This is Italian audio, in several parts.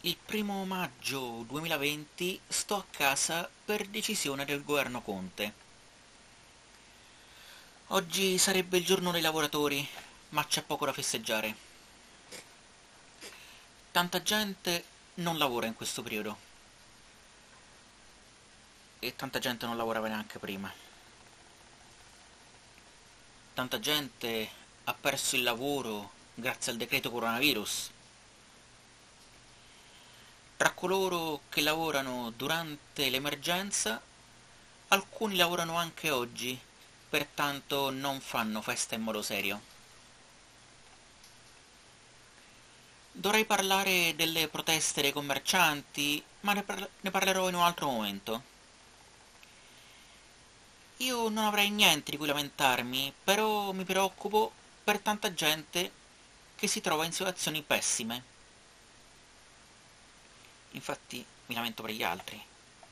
Il 1° maggio 2020 sto a casa per decisione del governo Conte. Oggi sarebbe il giorno dei lavoratori, ma c'è poco da festeggiare. Tanta gente non lavora in questo periodo e tanta gente non lavorava neanche prima. Tanta gente ha perso il lavoro grazie al decreto coronavirus. Tra coloro che lavorano durante l'emergenza, alcuni lavorano anche oggi, pertanto non fanno festa in modo serio. Dovrei parlare delle proteste dei commercianti, ma ne parlerò in un altro momento. Io non avrei niente di cui lamentarmi, però mi preoccupo per tanta gente che si trova in situazioni pessime. Infatti mi lamento per gli altri.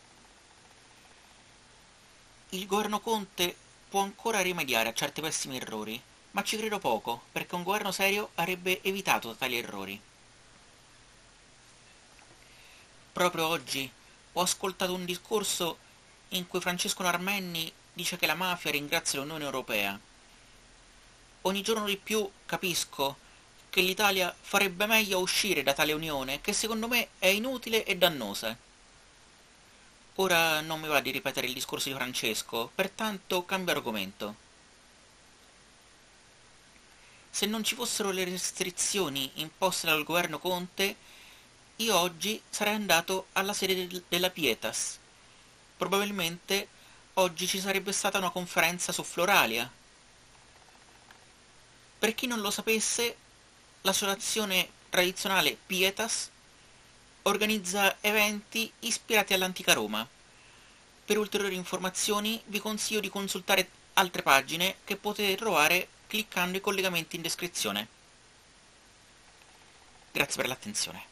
Il governo Conte può ancora rimediare a certi pessimi errori, ma ci credo poco, perché un governo serio avrebbe evitato tali errori. Proprio oggi ho ascoltato un discorso in cui Francesco Armenni dice che la mafia ringrazia l'Unione Europea. Ogni giorno di più capisco che l'Italia farebbe meglio a uscire da tale unione, che secondo me è inutile e dannosa. Ora non mi va di ripetere il discorso di Francesco, pertanto cambio argomento. Se non ci fossero le restrizioni imposte dal governo Conte, io oggi sarei andato alla sede della Pietas. Probabilmente oggi ci sarebbe stata una conferenza su Floralia. Per chi non lo sapesse, l'associazione tradizionale Pietas organizza eventi ispirati all'antica Roma. Per ulteriori informazioni vi consiglio di consultare altre pagine che potete trovare cliccando i collegamenti in descrizione. Grazie per l'attenzione.